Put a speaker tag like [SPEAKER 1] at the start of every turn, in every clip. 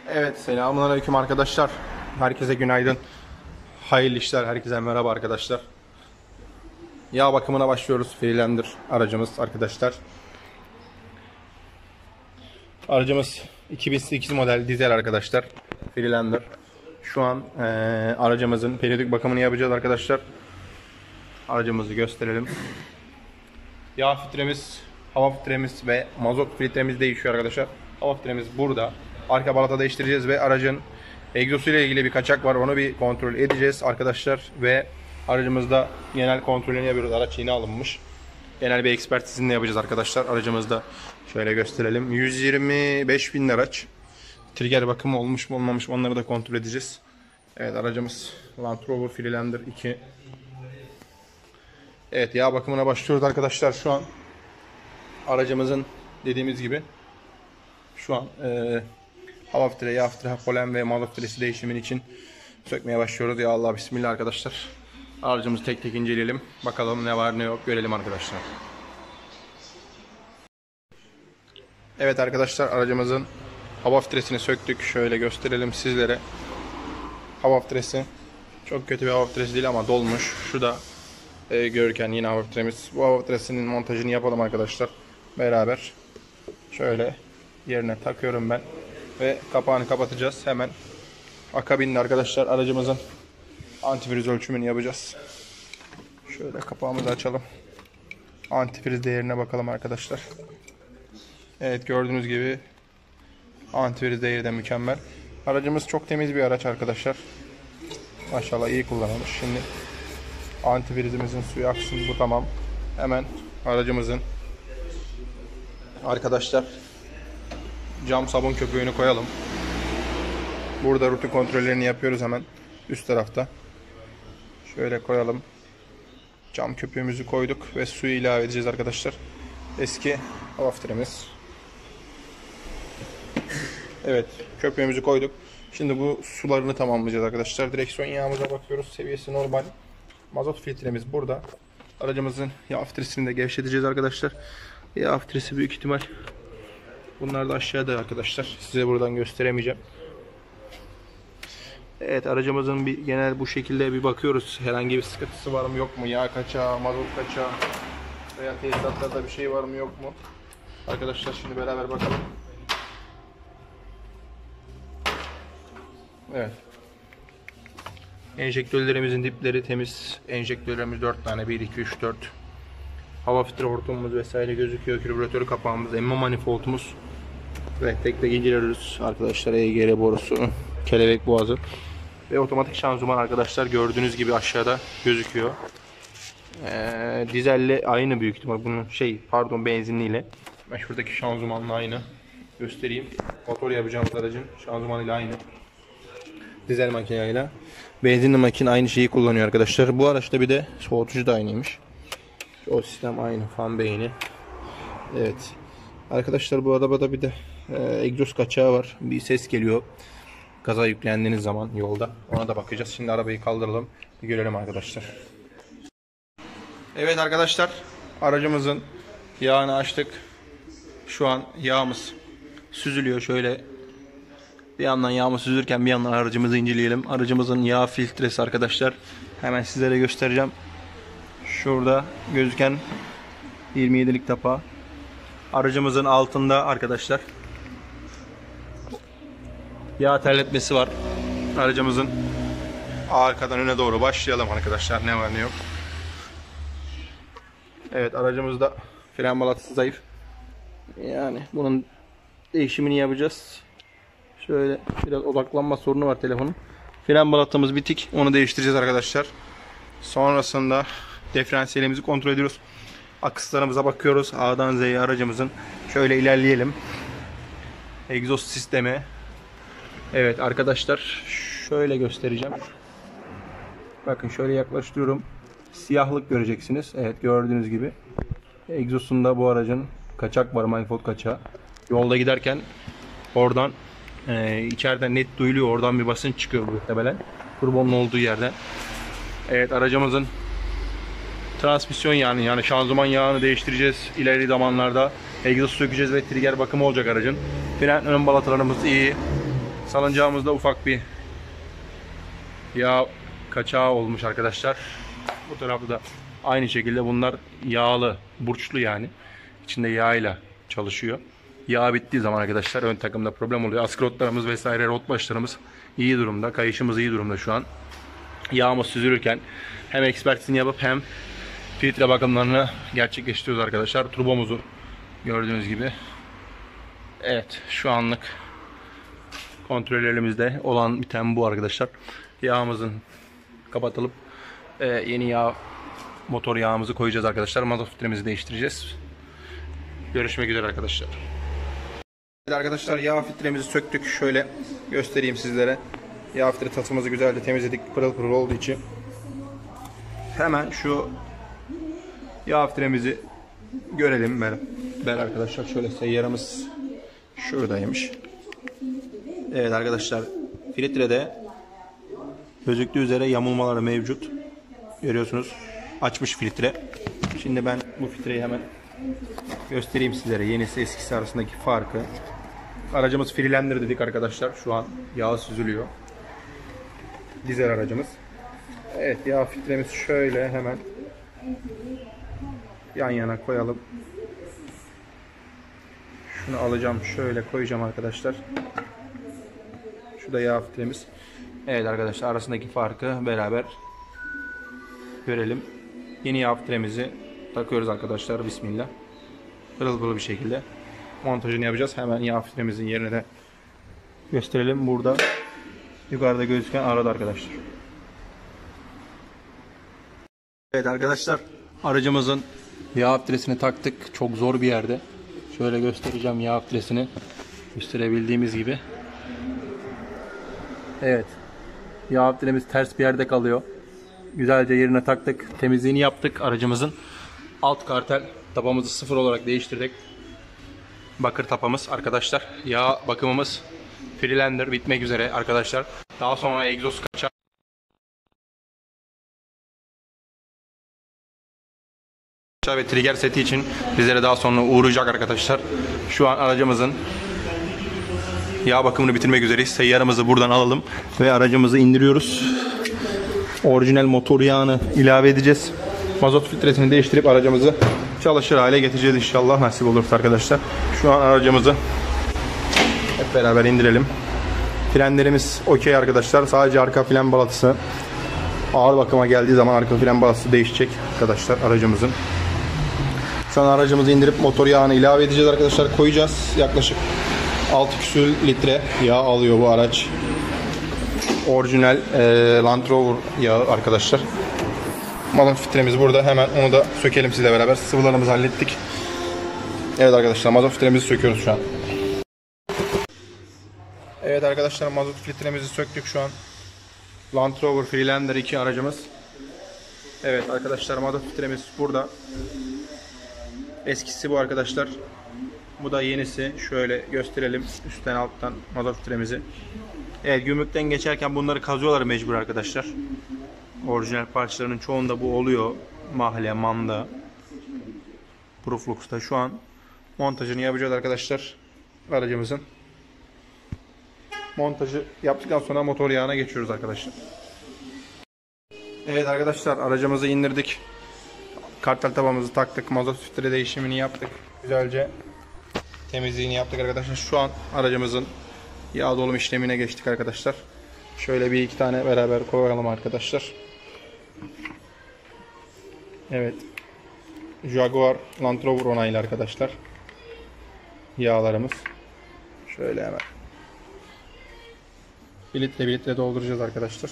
[SPEAKER 1] Evet, selamünaleyküm arkadaşlar. Herkese günaydın. Hayırlı işler, herkese merhaba arkadaşlar. Yağ bakımına başlıyoruz. Freelander aracımız arkadaşlar. Aracımız 2008 model dizel arkadaşlar. Freelander. Şu an aracımızın periyodik bakımını yapacağız arkadaşlar. Aracımızı gösterelim. Yağ filtremiz, hava filtremiz ve mazot filtremiz değişiyor arkadaşlar. Hava filtremiz burada. Arka balata değiştireceğiz ve aracın egzosu ile ilgili bir kaçak var. Onu bir kontrol edeceğiz arkadaşlar ve aracımızda genel kontrolünü yapıyoruz. Araç yeni alınmış. Genel bir ekspertizini yapacağız arkadaşlar. Aracımızda şöyle gösterelim. 125.000 araç. Trigger bakımı olmuş mu olmamış mı onları da kontrol edeceğiz. Evet, aracımız Land Rover Freelander 2. Evet, yağ bakımına başlıyoruz arkadaşlar şu an. Aracımızın dediğimiz gibi şu an hava filtre, yağ filtre, polen ve mazot filtresi değişimin için sökmeye başlıyoruz. Ya Allah, bismillah arkadaşlar. Aracımızı tek tek inceleyelim. Bakalım ne var ne yok görelim arkadaşlar. Evet arkadaşlar, aracımızın hava filtresini söktük. Şöyle gösterelim sizlere. Hava filtresi çok kötü bir hava filtresi değil ama dolmuş. Şu da görürken yine hava filtremiz. Bu hava filtresinin montajını yapalım arkadaşlar. Beraber. Şöyle yerine takıyorum ben. Ve kapağını kapatacağız. Hemen akabinde arkadaşlar aracımızın antifriz ölçümünü yapacağız. Şöyle kapağımızı açalım. Antifriz değerine bakalım arkadaşlar. Evet, gördüğünüz gibi antifriz değeri de mükemmel. Aracımız çok temiz bir araç arkadaşlar. Maşallah iyi kullanılmış. Şimdi antifrizimizin suyu aksın. Bu tamam. Hemen aracımızın arkadaşlar cam sabun köpüğünü koyalım. Burada rutin kontrollerini yapıyoruz hemen üst tarafta. Şöyle koyalım. Cam köpüğümüzü koyduk ve suyu ilave edeceğiz arkadaşlar. Eski hava filtremiz. Evet, köpüğümüzü koyduk. Şimdi bu sularını tamamlayacağız arkadaşlar. Direksiyon yağımıza bakıyoruz. Seviyesi normal. Mazot filtremiz burada. Aracımızın yağ filtresini de gevşeteceğiz arkadaşlar. Yağ filtresi büyük ihtimal bunlar da aşağıda arkadaşlar. Size buradan gösteremeyeceğim. Evet, aracımızın bir genel bu şekilde bir bakıyoruz. Herhangi bir sıkıntısı var mı yok mu? Yağ kaçağı, mazot kaçağı veya tesisatlarda bir şey var mı yok mu? Arkadaşlar şimdi beraber bakalım. Evet. Enjektörlerimizin dipleri temiz. Enjektörlerimiz 4 tane. 1, 2, 3, 4. Hava filtre hortumumuz vesaire gözüküyor. Karbüratör kapağımız, emme manifoldumuz. Ve tek tek inceliyoruz arkadaşlar. EGR borusu, kelebek boğazı ve otomatik şanzıman arkadaşlar gördüğünüz gibi aşağıda gözüküyor. Dizelle aynı büyük ihtimal bunun benzinliyle. Ben şuradaki şanzımanla aynı göstereyim. Motor yapacağımız aracın şanzımanıyla aynı. Dizel makineyle. Benzinli makine aynı şeyi kullanıyor arkadaşlar. Bu araçta bir de soğutucu da aynıymış. O sistem aynı. Fan beyni. Evet. Arkadaşlar bu arabada bir de egzoz kaçağı var. Bir ses geliyor. Gaza yüklendiğiniz zaman yolda. Ona da bakacağız. Şimdi arabayı kaldıralım. Bir görelim arkadaşlar. Evet arkadaşlar. Aracımızın yağını açtık. Şu an yağımız süzülüyor. Şöyle bir yandan yağımız süzülürken bir yandan aracımızı inceleyelim. Aracımızın yağ filtresi arkadaşlar. Hemen sizlere göstereceğim. Şurada gözüken 27'lik tapağı. Aracımızın altında arkadaşlar yağ terletmesi var. Aracımızın arkadan öne doğru başlayalım arkadaşlar. Ne var ne yok. Evet, aracımızda fren balatası zayıf. Yani bunun değişimini yapacağız. Şöyle biraz odaklanma sorunu var telefonun. Fren balatamız bitik. Onu değiştireceğiz arkadaşlar. Sonrasında diferansiyelimizi kontrol ediyoruz. Akıslarımıza bakıyoruz. A'dan Z'ye aracımızın. Şöyle ilerleyelim. Egzoz sistemi. Evet arkadaşlar, şöyle göstereceğim. Bakın şöyle yaklaştırıyorum. Siyahlık göreceksiniz. Evet, gördüğünüz gibi. Egzosunda bu aracın kaçak var. Manifold kaçağı. Yolda giderken oradan içeriden net duyuluyor. Oradan bir basınç çıkıyor muhtemelen. Turbonun olduğu yerden. Evet, aracımızın transmisyon yağını, yani şanzıman yağını değiştireceğiz. İleri zamanlarda egzoz sökeceğiz ve trigger bakımı olacak aracın. Fren ön balatalarımız iyi. Salıncağımızda ufak bir yağ kaçağı olmuş arkadaşlar. Bu tarafta da aynı şekilde bunlar yağlı, burçlu yani. İçinde yağıyla çalışıyor. Yağ bittiği zaman arkadaşlar ön takımda problem oluyor. Askrotlarımız vesaire, rot başlarımız iyi durumda. Kayışımız iyi durumda şu an. Yağımız süzülürken hem ekspertizini yapıp hem filtre bakımlarını gerçekleştiriyoruz arkadaşlar. Turbomuzu gördüğünüz gibi. Evet, şu anlık kontrollerimizde olan biten bu arkadaşlar. Yağımızın kapatılıp yeni yağ, motor yağımızı koyacağız arkadaşlar. Mazot filtremizi değiştireceğiz. Görüşmek üzere arkadaşlar. Evet arkadaşlar, yağ filtremizi söktük. Şöyle göstereyim sizlere. Yağ filtre tasımızı güzelce temizledik. Pırıl pırıl olduğu için. Hemen şu yağ filtremizi görelim. Ben arkadaşlar şöyle seyyarımız şuradaymış. Evet arkadaşlar, filtrede gözüktüğü üzere yamulmaları mevcut. Görüyorsunuz. Açmış filtre. Şimdi ben bu filtreyi hemen göstereyim sizlere. Yenisi eskisi arasındaki farkı. Aracımız Freelander dedik arkadaşlar. Şu an yağ süzülüyor. Dizel aracımız. Evet, yağ filtremiz şöyle hemen yan yana koyalım. Şunu alacağım, şöyle koyacağım arkadaşlar. Şu da yağ filtremiz. Evet arkadaşlar, arasındaki farkı beraber görelim. Yeni yağ filtremizi takıyoruz arkadaşlar. Bismillah. Pırıl pırıl bir şekilde montajını yapacağız. Hemen yağ filtremizin yerine de gösterelim. Burada yukarıda gözüken arada arkadaşlar. Evet arkadaşlar, aracımızın yağ filtresini taktık. Çok zor bir yerde. Şöyle göstereceğim yağ filtresini. Gösterebildiğimiz gibi. Evet. Yağ filtremiz ters bir yerde kalıyor. Güzelce yerine taktık. Temizliğini yaptık aracımızın. Alt kartel tapamızı sıfır olarak değiştirdik. Bakır tapamız arkadaşlar. Yağ bakımımız Freelander bitmek üzere arkadaşlar. Daha sonra egzoz kaçağı ve trigger seti için bizlere daha sonra uğrayacak arkadaşlar. Şu an aracımızın yağ bakımını bitirmek üzereyiz. Seyyarımızı buradan alalım ve aracımızı indiriyoruz. Orijinal motor yağını ilave edeceğiz. Mazot filtresini değiştirip aracımızı çalışır hale getireceğiz inşallah, nasip olursa arkadaşlar. Şu an aracımızı hep beraber indirelim. Frenlerimiz okey arkadaşlar. Sadece arka fren balatası ağır bakıma geldiği zaman arka fren balatası değişecek arkadaşlar aracımızın. Şu an aracımızı indirip motor yağını ilave edeceğiz arkadaşlar. Koyacağız. Yaklaşık 6 küsür litre yağ alıyor bu araç. Orijinal Land Rover yağı arkadaşlar. Mazot filtremiz burada. Hemen onu da sökelim sizle beraber. Sıvılarımızı hallettik. Evet arkadaşlar, mazot filtremizi söküyoruz şu an. Evet arkadaşlar, mazot filtremizi söktük şu an. Land Rover Freelander 2 aracımız. Evet arkadaşlar, mazot filtremiz burada. Eskisi bu arkadaşlar. Bu da yenisi. Şöyle gösterelim üstten alttan mazot filtremizi. Evet, gümrükten geçerken bunları kazıyorlar mecbur arkadaşlar. Orijinal parçalarının çoğunda bu oluyor. Mahle, Manda, Proflux'ta. Şu an montajını yapacağız arkadaşlar aracımızın. Montajı yaptıktan sonra motor yağına geçiyoruz arkadaşlar. Evet arkadaşlar, aracımızı indirdik. Kartal tabamızı taktık. Mazot filtre değişimini yaptık. Güzelce temizliğini yaptık arkadaşlar. Şu an aracımızın yağ dolum işlemine geçtik arkadaşlar. Şöyle bir iki tane beraber koyalım arkadaşlar. Evet. Jaguar Land Rover onaylı arkadaşlar. Yağlarımız. Şöyle hemen. 1 litre dolduracağız arkadaşlar.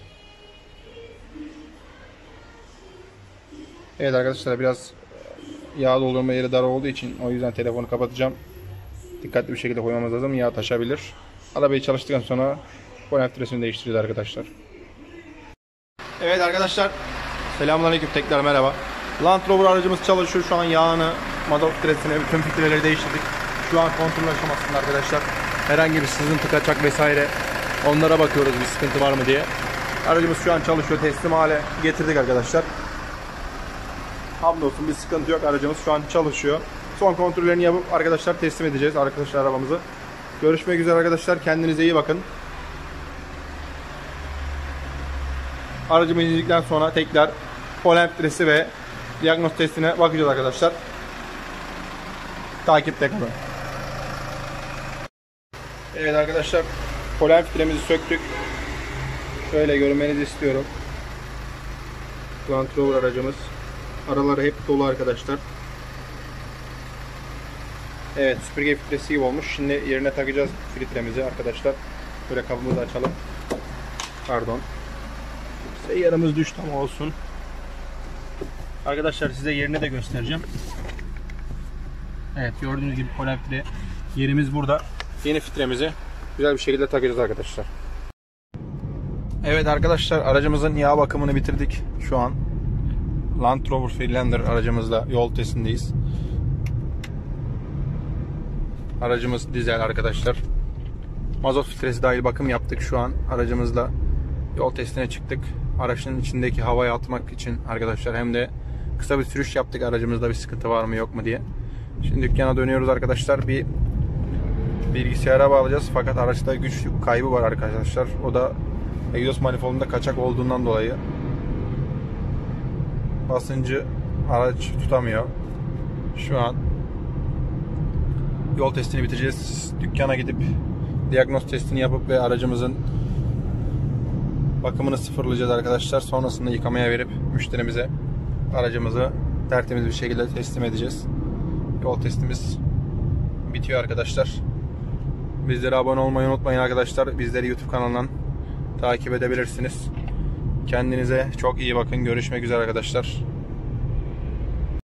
[SPEAKER 1] Evet arkadaşlar, biraz yağ doldurma yeri dar olduğu için o yüzden telefonu kapatacağım. Dikkatli bir şekilde koymamız lazım. Yağ taşabilir. Arabayı çalıştıktan sonra boya filtresini değiştireceğiz arkadaşlar. Evet arkadaşlar, selamünaleyküm, tekrar merhaba. Land Rover aracımız çalışıyor. Şu an yağını, mazot filtresini, bütün filtreleri değiştirdik. Şu an kontrol aşamasında arkadaşlar. Herhangi bir sızıntı, kaçak vesaire, onlara bakıyoruz bir sıkıntı var mı diye. Aracımız şu an çalışıyor. Teslim hale getirdik arkadaşlar. Hamdolsun bir sıkıntı yok. Aracımız şu an çalışıyor. Son kontrollerini yapıp arkadaşlar teslim edeceğiz arkadaşlar arabamızı. Görüşmek üzere arkadaşlar. Kendinize iyi bakın. Aracımı indikten sonra tekrar polen filtresi ve diagnoz testine bakacağız arkadaşlar. Takipte kalın. Evet arkadaşlar, polen filtremizi söktük. Şöyle görmenizi istiyorum. Land Rover aracımız. Araları hep dolu arkadaşlar. Evet, süpürge filtresi gibi olmuş. Şimdi yerine takacağız filtremizi arkadaşlar. Böyle kabımızı açalım. Pardon. Seyyarımız düştü ama olsun. Arkadaşlar size yerini de göstereceğim. Evet, gördüğünüz gibi polen filtre yerimiz burada. Yeni filtremizi güzel bir şekilde takacağız arkadaşlar. Evet arkadaşlar, aracımızın yağ bakımını bitirdik şu an. Land Rover Freelander aracımızla yol testindeyiz. Aracımız dizel arkadaşlar. Mazot filtresi dahil bakım yaptık şu an. Aracımızla yol testine çıktık. Aracın içindeki havayı atmak için arkadaşlar, hem de kısa bir sürüş yaptık aracımızda bir sıkıntı var mı yok mu diye. Şimdi dükkana dönüyoruz arkadaşlar. Bir bilgisayara bağlayacağız fakat araçta güç kaybı var arkadaşlar. O da egzoz manifoldunda kaçak olduğundan dolayı basıncı araç tutamıyor. Şu an yol testini bitireceğiz. Dükkana gidip diagnoz testini yapıp ve aracımızın bakımını sıfırlayacağız arkadaşlar. Sonrasında yıkamaya verip müşterimize aracımızı tertemiz bir şekilde teslim edeceğiz. Yol testimiz bitiyor arkadaşlar. Bizlere abone olmayı unutmayın arkadaşlar. Bizleri YouTube kanalından takip edebilirsiniz. Kendinize çok iyi bakın. Görüşmek üzere arkadaşlar.